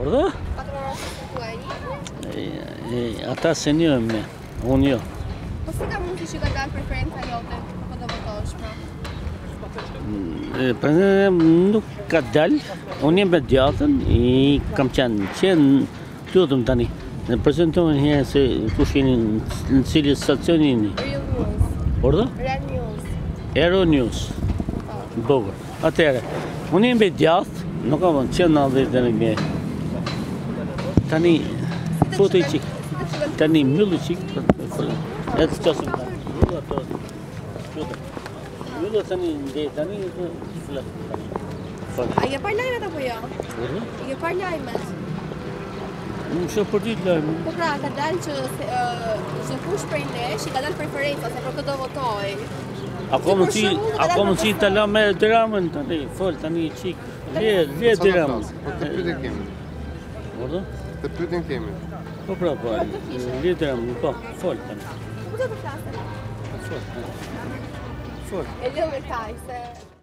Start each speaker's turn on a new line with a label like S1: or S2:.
S1: Urdhë?
S2: 4 orë të tuaj.
S1: Ata se një me, unë jo.
S2: Po si ka mundësi që ka dalë preferenca jote po do votosh pra?
S1: Për nuk ka dalë, unë jem me djatën, i kam qenë lutëm tani. Në prezentojnë herë se kush jeni në cili stacion jeni.
S2: Real News.
S1: Urdhë?
S2: Real News.
S1: Aero News. Bukur. Atëherë, unë jem me djatë, nuk kam qenë në dhe në me. Tani, foto i qik. Tani, myllu qik. E të qasëm ta. Myllu tani, tani,
S2: A ke parë lajmet apo jo?
S1: Urdhë?
S2: I ke parë lajmet?
S1: Nuk shoh për ditë lajmë.
S2: Po pra, ka dalë që çdo kush prej nesh i ka dalë preferenca se për këtë do votoj.
S1: Ako mundësi të la me dramën tani, fol tani qik. Le dramën.
S3: Të pyetën kemi.
S1: Urdhë?
S3: Të pyetën kemi.
S1: Po pra, po. Le dramën, po, fol tani.
S2: Ku do të flasë?
S1: Fol. Fol.
S2: E lëmë kaj se...